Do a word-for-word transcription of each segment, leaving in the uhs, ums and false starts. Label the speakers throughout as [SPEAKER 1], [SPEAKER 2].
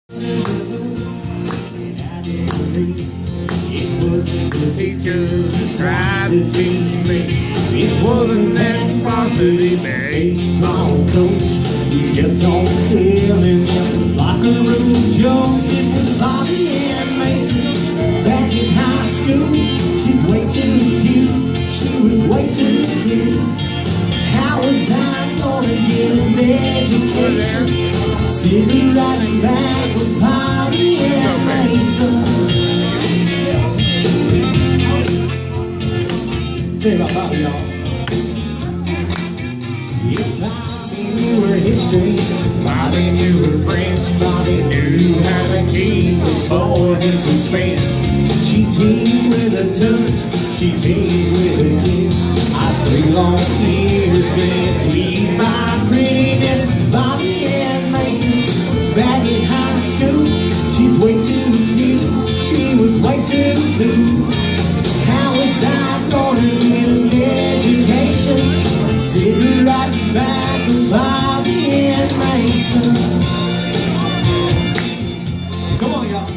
[SPEAKER 1] It wasn't the teachers who tried to teach me. It wasn't that varsity baseball coach who kept on telling them locker room jokes. It was Bobbie Ann Mason back in high school. She's way too cute. She was way too cute. How was I gonna get an education? Sitting right back with Bobbie Ann Mason. Tell you about Bobbie, y'all. Yeah, Bobbie knew her history. Bobbie knew her French. Bobbie knew how to keep the boys in suspense. She teased with a touch. She teased with a kiss. I three long years been teased by prettiness. Bobbie Ann Mason, back in high school. She's way too cute. She was way too cool. How was I gonna get an education? Sitting right back with Bobbie Ann Mason. Come on, y'all.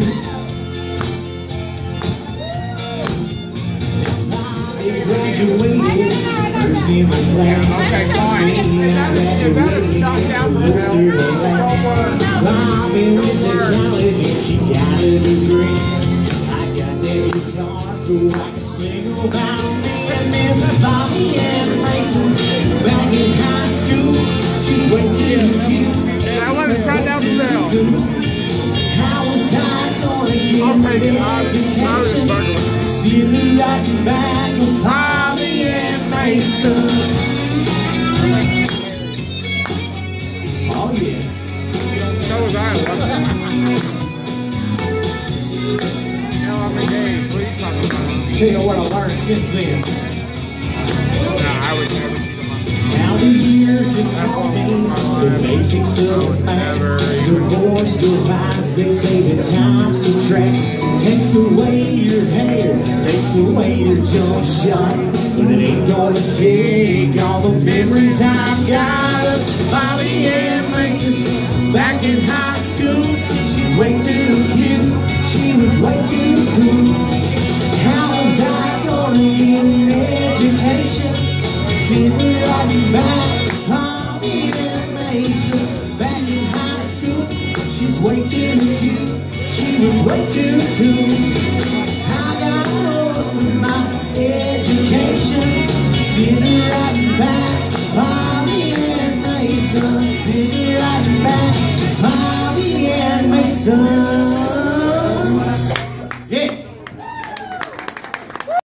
[SPEAKER 1] Graduated, first in my class.
[SPEAKER 2] Okay, fine. Is that, is that a shot down the hill?
[SPEAKER 1] Bobbie went to college and she got a degree. I got that guitar so I can sing about me and Miss Bobbie Ann Mason. Back in high school, she's way too cute.
[SPEAKER 2] And I want a shot down the hill.
[SPEAKER 1] How was I gonna get
[SPEAKER 2] I'll take it.
[SPEAKER 1] an
[SPEAKER 2] I'll just struggle.
[SPEAKER 1] Sitting right back with Bobbie Ann Mason. Oh yeah.
[SPEAKER 2] So was I. You know how many days? What are you talking about?
[SPEAKER 1] Tell you what I learned since then.
[SPEAKER 2] No, I would never cheat on my.
[SPEAKER 1] Now the years have taught me the basics of math. Divorce divides, they say the time subtracts. Takes away your hair, takes away your jump shot, but it ain't gonna take all the memories I've got of Bobbie Ann Mason. Back in high school, she, she's way too cute. She was way too cool. How was I gonna get an education? Sitting right back, Bobbie Ann Mason. Back in high school, she's way too cute. She was way too cool. I got lost with my education. Sitting right back, Bobbie Ann Mason. Sitting right back, Bobbie Ann Mason.